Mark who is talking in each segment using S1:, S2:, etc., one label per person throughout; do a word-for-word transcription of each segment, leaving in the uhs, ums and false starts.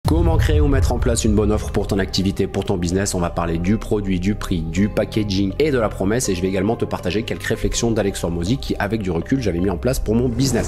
S1: Comment créer ou mettre en place une bonne offre pour ton activité, pour ton business? On va parler du produit, du prix, du packaging et de la promesse, et je vais également te partager quelques réflexions d'Alex Hormozy qui, avec du recul, j'avais mis en place pour mon business.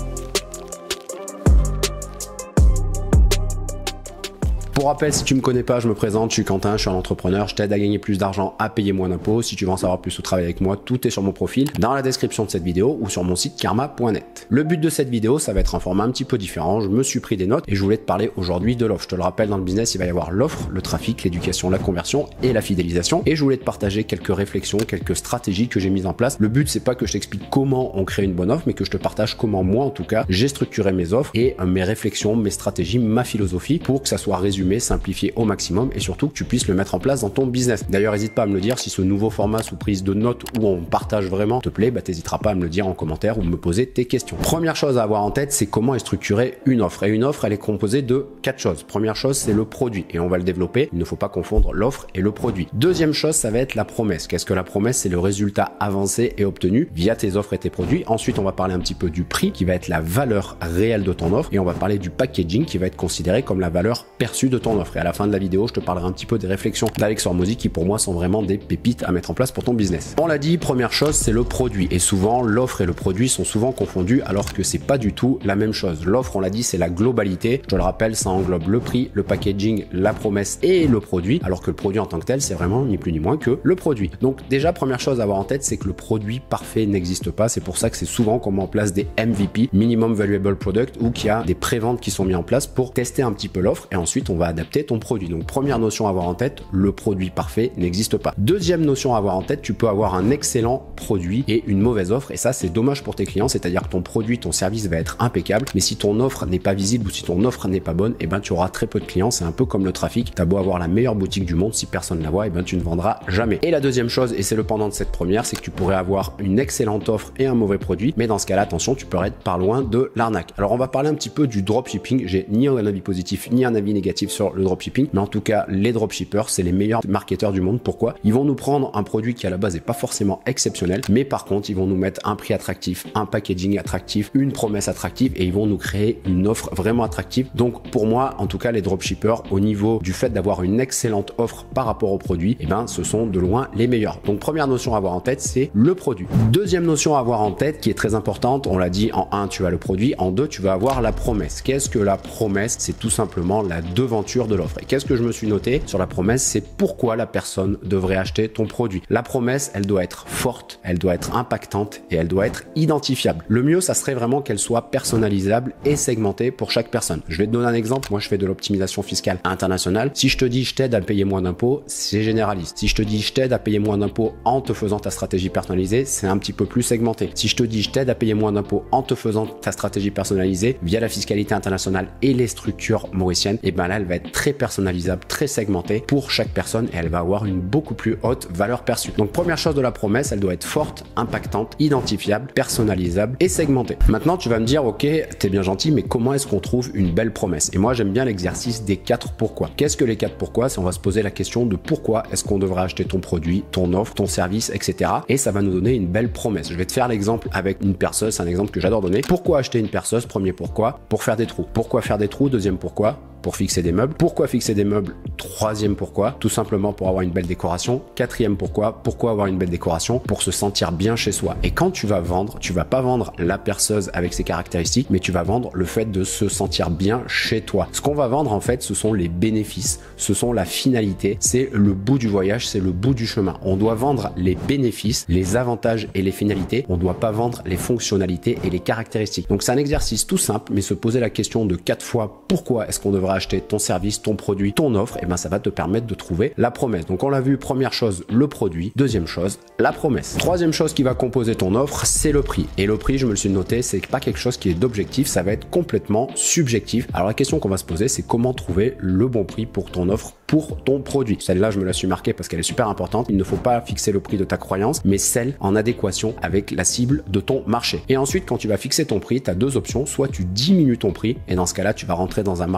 S1: Pour rappel, si tu me connais pas, je me présente, je suis Quentin, je suis un entrepreneur, je t'aide à gagner plus d'argent, à payer moins d'impôts. Si tu veux en savoir plus ou travailler avec moi, tout est sur mon profil, dans la description de cette vidéo ou sur mon site karma point net. Le but de cette vidéo, ça va être un format un petit peu différent. Je me suis pris des notes et je voulais te parler aujourd'hui de l'offre. Je te le rappelle, dans le business, il va y avoir l'offre, le trafic, l'éducation, la conversion et la fidélisation. Et je voulais te partager quelques réflexions, quelques stratégies que j'ai mises en place. Le but, c'est pas que je t'explique comment on crée une bonne offre, mais que je te partage comment moi, en tout cas, j'ai structuré mes offres et mes réflexions, mes stratégies, ma philosophie pour que ça soit résumé, simplifié au maximum et surtout que tu puisses le mettre en place dans ton business. D'ailleurs, n'hésite pas à me le dire si ce nouveau format sous prise de notes où on partage vraiment te plaît, bah t'hésiteras pas à me le dire en commentaire ou me poser tes questions. Première chose à avoir en tête, c'est comment est structurée une offre. Et une offre, elle est composée de quatre choses. Première chose, c'est le produit et on va le développer. Il ne faut pas confondre l'offre et le produit. Deuxième chose, ça va être la promesse. Qu'est-ce que la promesse? C'est le résultat avancé et obtenu via tes offres et tes produits. Ensuite, on va parler un petit peu du prix qui va être la valeur réelle de ton offre et on va parler du packaging qui va être considéré comme la valeur perçue de ton offre. Et à la fin de la vidéo, je te parlerai un petit peu des réflexions d'Alex Hormozy qui pour moi sont vraiment des pépites à mettre en place pour ton business. On l'a dit, première chose, c'est le produit et souvent l'offre et le produit sont souvent confondus alors que c'est pas du tout la même chose. L'offre, on l'a dit, c'est la globalité. Je te le rappelle, ça englobe le prix, le packaging, la promesse et le produit, alors que le produit en tant que tel, c'est vraiment ni plus ni moins que le produit. Donc déjà, première chose à avoir en tête, c'est que le produit parfait n'existe pas. C'est pour ça que c'est souvent qu'on met en place des M V P, Minimum Valuable Product, ou qu'il y a des préventes qui sont mis en place pour tester un petit peu l'offre et ensuite on va adapter ton produit. Donc première notion à avoir en tête, le produit parfait n'existe pas. Deuxième notion à avoir en tête, tu peux avoir un excellent produit et une mauvaise offre et ça c'est dommage pour tes clients, c'est-à-dire que ton produit, ton service va être impeccable, mais si ton offre n'est pas visible ou si ton offre n'est pas bonne, et eh ben tu auras très peu de clients. C'est un peu comme le trafic, t'as beau avoir la meilleure boutique du monde, si personne ne la voit, et eh ben tu ne vendras jamais. Et la deuxième chose, et c'est le pendant de cette première, c'est que tu pourrais avoir une excellente offre et un mauvais produit, mais dans ce cas-là, attention, tu pourrais être par loin de l'arnaque. Alors on va parler un petit peu du dropshipping. J'ai ni un avis positif ni un avis négatif sur le dropshipping, mais en tout cas les dropshippers, c'est les meilleurs marketeurs du monde. Pourquoi? Ils vont nous prendre un produit qui à la base est pas forcément exceptionnel, mais par contre ils vont nous mettre un prix attractif, un packaging attractif, une promesse attractive et ils vont nous créer une offre vraiment attractive. Donc pour moi, en tout cas, les dropshippers, au niveau du fait d'avoir une excellente offre par rapport au produit, et ben ce sont de loin les meilleurs. Donc première notion à avoir en tête, c'est le produit. Deuxième notion à avoir en tête qui est très importante, on l'a dit, en un tu as le produit, en deux tu vas avoir la promesse. Qu'est-ce que la promesse? C'est tout simplement la devanture de l'offre. Et qu'est-ce que je me suis noté sur la promesse? C'est pourquoi la personne devrait acheter ton produit. La promesse, elle doit être forte, elle doit être impactante et elle doit être identifiable. Le mieux, ça serait vraiment qu'elle soit personnalisable et segmentée pour chaque personne. Je vais te donner un exemple. Moi, je fais de l'optimisation fiscale internationale. Si je te dis je t'aide à payer moins d'impôts, c'est généraliste. Si je te dis je t'aide à payer moins d'impôts en te faisant ta stratégie personnalisée, c'est un petit peu plus segmenté. Si je te dis je t'aide à payer moins d'impôts en te faisant ta stratégie personnalisée via la fiscalité internationale et les structures mauriciennes, et ben là, elle va être très personnalisable, très segmentée pour chaque personne et elle va avoir une beaucoup plus haute valeur perçue. Donc première chose de la promesse, elle doit être forte, impactante, identifiable, personnalisable et segmentée. Maintenant, tu vas me dire, ok, t'es bien gentil, mais comment est-ce qu'on trouve une belle promesse? Et moi, j'aime bien l'exercice des quatre pourquoi. Qu'est-ce que les quatre pourquoi? C'est on va se poser la question de pourquoi est-ce qu'on devrait acheter ton produit, ton offre, ton service, et cetera. Et ça va nous donner une belle promesse. Je vais te faire l'exemple avec une perceuse, c'est un exemple que j'adore donner. Pourquoi acheter une perceuse? Premier pourquoi, pour faire des trous. Pourquoi faire des trous? Deuxième pourquoi, pour fixer des meubles. Pourquoi fixer des meubles? Troisième pourquoi, tout simplement pour avoir une belle décoration. Quatrième pourquoi, pourquoi avoir une belle décoration? Pour se sentir bien chez soi. Et quand tu vas vendre, tu vas pas vendre la perceuse avec ses caractéristiques, mais tu vas vendre le fait de se sentir bien chez toi. Ce qu'on va vendre en fait, ce sont les bénéfices, ce sont la finalité, c'est le bout du voyage, c'est le bout du chemin. On doit vendre les bénéfices, les avantages et les finalités. On doit pas vendre les fonctionnalités et les caractéristiques. Donc c'est un exercice tout simple, mais se poser la question de quatre fois pourquoi est-ce qu'on devrait acheter ton service, ton produit, ton offre, et ben ça va te permettre de trouver la promesse. Donc on l'a vu, première chose, le produit. Deuxième chose, la promesse. Troisième chose qui va composer ton offre, c'est le prix. Et le prix, je me le suis noté, c'est pas quelque chose qui est d'objectif, ça va être complètement subjectif. Alors la question qu'on va se poser, c'est comment trouver le bon prix pour ton offre, pour ton produit. Celle-là, je me la suis marquée parce qu'elle est super importante. Il ne faut pas fixer le prix de ta croyance, mais celle en adéquation avec la cible de ton marché. Et ensuite, quand tu vas fixer ton prix, tu as deux options. Soit tu diminues ton prix, et dans ce cas-là, tu vas rentrer dans un marché de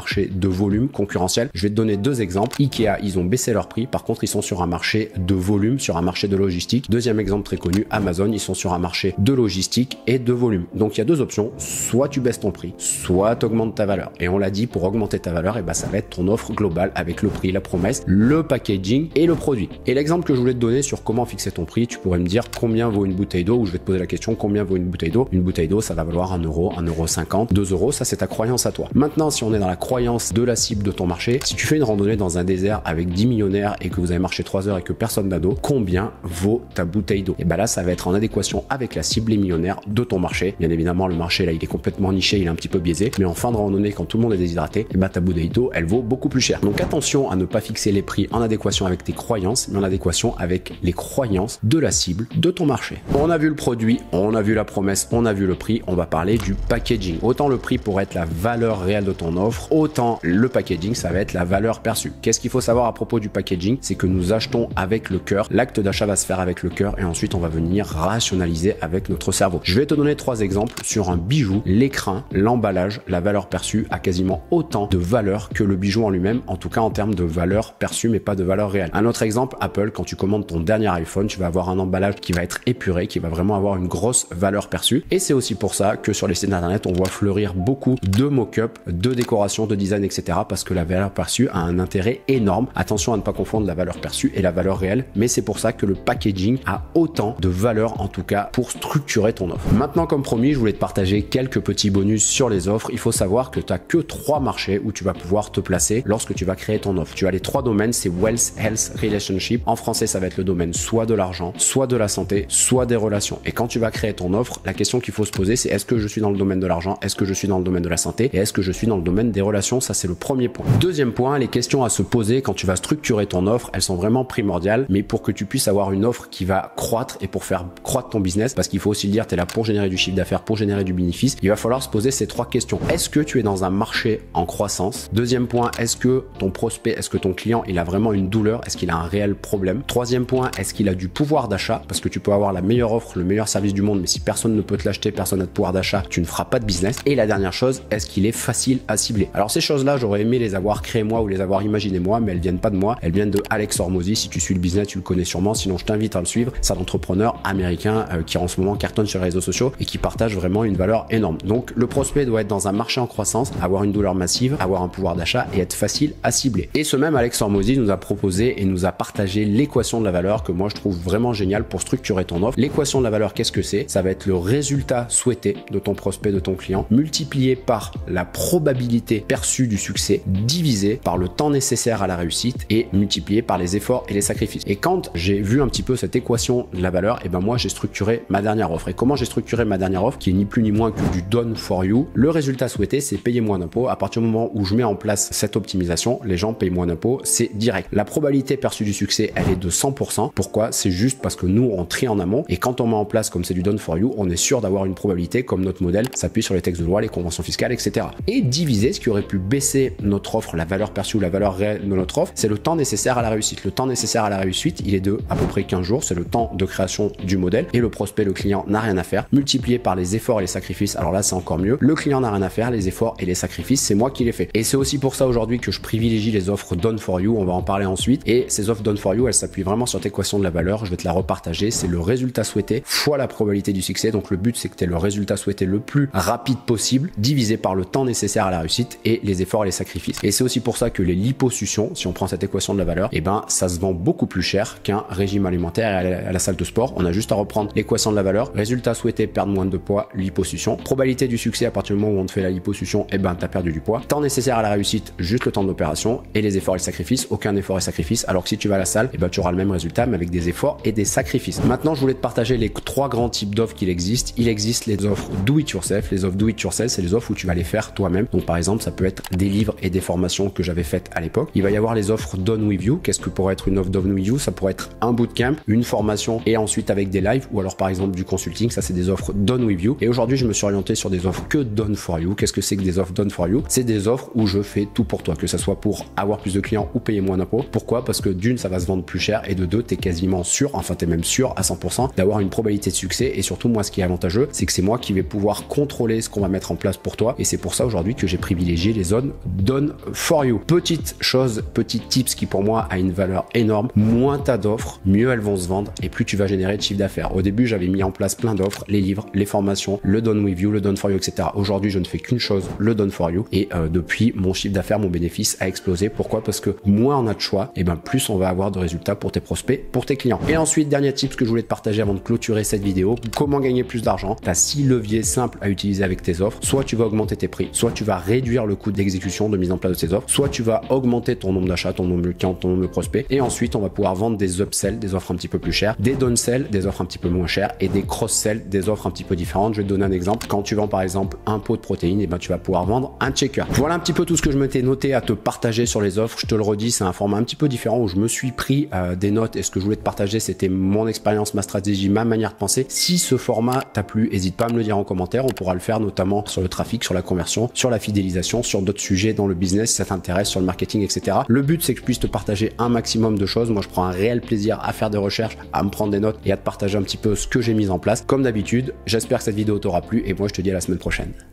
S1: de volume concurrentiel. Je vais te donner deux exemples. Ikea, ils ont baissé leur prix. Par contre, ils sont sur un marché de volume, sur un marché de logistique. Deuxième exemple très connu, Amazon, ils sont sur un marché de logistique et de volume. Donc il y a deux options, soit tu baisses ton prix, soit tu augmentes ta valeur. Et on l'a dit, pour augmenter ta valeur, et ben ça va être ton offre globale avec le prix, la promesse, le packaging et le produit. Et l'exemple que je voulais te donner sur comment fixer ton prix, tu pourrais me dire combien vaut une bouteille d'eau, ou je vais te poser la question combien vaut une bouteille d'eau. Une bouteille d'eau, ça va valoir un euro, un euro cinquante, deux euros, ça c'est ta croyance à toi. Maintenant, si on est dans la croyance de la cible de ton marché, si tu fais une randonnée dans un désert avec dix millionnaires et que vous avez marché trois heures et que personne n'a d'eau, combien vaut ta bouteille d'eau? Et ben là, ça va être en adéquation avec la cible, les millionnaires de ton marché. Bien évidemment, le marché là, il est complètement niché, il est un petit peu biaisé, mais en fin de randonnée, quand tout le monde est déshydraté, et ben ta bouteille d'eau, elle vaut beaucoup plus cher. Donc attention à ne pas fixer les prix en adéquation avec tes croyances, mais en adéquation avec les croyances de la cible de ton marché. On a vu le produit, on a vu la promesse, on a vu le prix, on va parler du packaging. Autant le prix pourrait être la valeur réelle de ton offre, autant le packaging, ça va être la valeur perçue. Qu'est-ce qu'il faut savoir à propos du packaging? C'est que nous achetons avec le cœur. L'acte d'achat va se faire avec le cœur et ensuite on va venir rationaliser avec notre cerveau. Je vais te donner trois exemples sur un bijou. L'écrin, l'emballage, la valeur perçue a quasiment autant de valeur que le bijou en lui-même, en tout cas en termes de valeur perçue, mais pas de valeur réelle. Un autre exemple, Apple, quand tu commandes ton dernier iPhone, tu vas avoir un emballage qui va être épuré, qui va vraiment avoir une grosse valeur perçue. Et c'est aussi pour ça que sur les sites internet, on voit fleurir beaucoup de mock-up, de décoration, de design, et cetera. Parce que la valeur perçue a un intérêt énorme. Attention à ne pas confondre la valeur perçue et la valeur réelle, mais c'est pour ça que le packaging a autant de valeur, en tout cas pour structurer ton offre. Maintenant, comme promis, je voulais te partager quelques petits bonus sur les offres. Il faut savoir que tu n'as que trois marchés où tu vas pouvoir te placer lorsque tu vas créer ton offre. Tu as les trois domaines, c'est Wealth, Health, Relationship. En français, ça va être le domaine soit de l'argent, soit de la santé, soit des relations. Et quand tu vas créer ton offre, la question qu'il faut se poser, c'est est-ce que je suis dans le domaine de l'argent, est-ce que je suis dans le domaine de la santé et est-ce que je suis dans le domaine des relations? Ça, c'est le premier point. Deuxième point, les questions à se poser quand tu vas structurer ton offre, elles sont vraiment primordiales, mais pour que tu puisses avoir une offre qui va croître et pour faire croître ton business, parce qu'il faut aussi le dire, tu es là pour générer du chiffre d'affaires, pour générer du bénéfice, il va falloir se poser ces trois questions. Est-ce que tu es dans un marché en croissance? Deuxième point, est-ce que ton prospect, est-ce que ton client, il a vraiment une douleur? Est-ce qu'il a un réel problème? Troisième point, est-ce qu'il a du pouvoir d'achat? Parce que tu peux avoir la meilleure offre, le meilleur service du monde, mais si personne ne peut te l'acheter, personne n'a de pouvoir d'achat, tu ne feras pas de business. Et la dernière chose, est-ce qu'il est facile à cibler? Alors ces choses-là, j'aurais aimé les avoir créées moi ou les avoir imaginées moi, mais elles viennent pas de moi, elles viennent de Alex Hormozi. Si tu suis le business, tu le connais sûrement, sinon je t'invite à le suivre. C'est un entrepreneur américain euh, qui en ce moment cartonne sur les réseaux sociaux et qui partage vraiment une valeur énorme. Donc le prospect doit être dans un marché en croissance, avoir une douleur massive, avoir un pouvoir d'achat et être facile à cibler. Et ce même Alex Hormozi nous a proposé et nous a partagé l'équation de la valeur que moi je trouve vraiment géniale pour structurer ton offre. L'équation de la valeur, qu'est-ce que c'est? Ça va être le résultat souhaité de ton prospect, de ton client, multiplié par la probabilité perçue du succès, divisé par le temps nécessaire à la réussite et multiplié par les efforts et les sacrifices. Et quand j'ai vu un petit peu cette équation de la valeur, et ben moi j'ai structuré ma dernière offre. Et comment j'ai structuré ma dernière offre, qui est ni plus ni moins que du done for you? Le résultat souhaité, c'est payer moins d'impôts. À partir du moment où je mets en place cette optimisation, les gens payent moins d'impôts, c'est direct. La probabilité perçue du succès, elle est de cent pour cent. Pourquoi? C'est juste parce que nous, on trie en amont et quand on met en place comme c'est du done for you, on est sûr d'avoir une probabilité, comme notre modèle s'appuie sur les textes de loi, les conventions fiscales, et cetera. Et diviser, ce qui aurait pu baisser notre offre, la valeur perçue ou la valeur réelle de notre offre, c'est le temps nécessaire à la réussite. Le temps nécessaire à la réussite, il est de à peu près quinze jours, c'est le temps de création du modèle et le prospect, le client n'a rien à faire, multiplié par les efforts et les sacrifices. Alors là, c'est encore mieux. Le client n'a rien à faire, les efforts et les sacrifices, c'est moi qui les fais. Et c'est aussi pour ça aujourd'hui que je privilégie les offres done for you. On va en parler ensuite. Et ces offres done for you, elles s'appuient vraiment sur cette équation de la valeur. Je vais te la repartager. C'est le résultat souhaité fois la probabilité du succès. Donc le but, c'est que tu aies le résultat souhaité le plus rapide possible, divisé par le temps nécessaire à la réussite et les efforts et les sacrifices. Et c'est aussi pour ça que les liposuctions, si on prend cette équation de la valeur, et eh ben ça se vend beaucoup plus cher qu'un régime alimentaire à la, à la salle de sport. On a juste à reprendre l'équation de la valeur. Résultat souhaité, perdre moins de poids, liposuction. Probabilité du succès à partir du moment où on te fait la liposuction, et eh ben t'as perdu du poids. Temps nécessaire à la réussite, juste le temps d'opération et les efforts et les sacrifices, aucun effort et sacrifice. Alors que si tu vas à la salle, et eh ben tu auras le même résultat mais avec des efforts et des sacrifices. Maintenant, je voulais te partager les trois grands types d'offres qu'il existe. Il existe les offres do it yourself. Les offres do it yourself, c'est les offres où tu vas les faire toi-même. Donc par exemple, ça peut être des livres et des formations que j'avais faites à l'époque. Il va y avoir les offres done with you. Qu'est-ce que pourrait être une offre done with you? Ça pourrait être un bootcamp, une formation et ensuite avec des lives ou alors par exemple du consulting. Ça, c'est des offres done with you. Et aujourd'hui, je me suis orienté sur des offres que done for you. Qu'est-ce que c'est que des offres done for you? C'est des offres où je fais tout pour toi, que ça soit pour avoir plus de clients ou payer moins d'impôts. Pourquoi? Parce que d'une, ça va se vendre plus cher et de deux, t'es quasiment sûr, enfin t'es même sûr à cent pour cent d'avoir une probabilité de succès. Et surtout, moi, ce qui est avantageux, c'est que c'est moi qui vais pouvoir contrôler ce qu'on va mettre en place pour toi. Et c'est pour ça aujourd'hui que j'ai privilégié les zones Done for You. Petite chose, petit tips qui pour moi a une valeur énorme. Moins t'as d'offres, mieux elles vont se vendre et plus tu vas générer de chiffre d'affaires. Au début, j'avais mis en place plein d'offres, les livres, les formations, le Done with You, le Done for You, et cetera. Aujourd'hui, je ne fais qu'une chose, le Done for You. Et euh, depuis, mon chiffre d'affaires, mon bénéfice a explosé. Pourquoi? Parce que moins on a de choix, et ben plus on va avoir de résultats pour tes prospects, pour tes clients. Et ensuite, dernier tips que je voulais te partager avant de clôturer cette vidéo, comment gagner plus d'argent. Tu as six leviers simples à utiliser avec tes offres. Soit tu vas augmenter tes prix, soit tu vas réduire le coût d'exécution, de mise en place de tes offres, soit tu vas augmenter ton nombre d'achats, ton nombre de clients, ton nombre de prospects. Et ensuite, on va pouvoir vendre des upsells, des offres un petit peu plus chères, des downsell, des offres un petit peu moins chères et des cross-sell, des offres un petit peu différentes. Je vais te donner un exemple. Quand tu vends par exemple un pot de protéines, et ben tu vas pouvoir vendre un shaker. Voilà un petit peu tout ce que je m'étais noté à te partager sur les offres. Je te le redis, c'est un format un petit peu différent où je me suis pris euh, des notes et ce que je voulais te partager, c'était mon expérience, ma stratégie, ma manière de penser. Si ce format t'a plu, n'hésite pas à me le dire en commentaire. On pourra le faire notamment sur le trafic, sur la conversion, sur la fidélisation, sur d'autres sujets dans le business si ça t'intéresse, sur le marketing, et cetera. Le but, c'est que je puisse te partager un maximum de choses. Moi, je prends un réel plaisir à faire des recherches, à me prendre des notes et à te partager un petit peu ce que j'ai mis en place. Comme d'habitude, j'espère que cette vidéo t'aura plu et moi, je te dis à la semaine prochaine.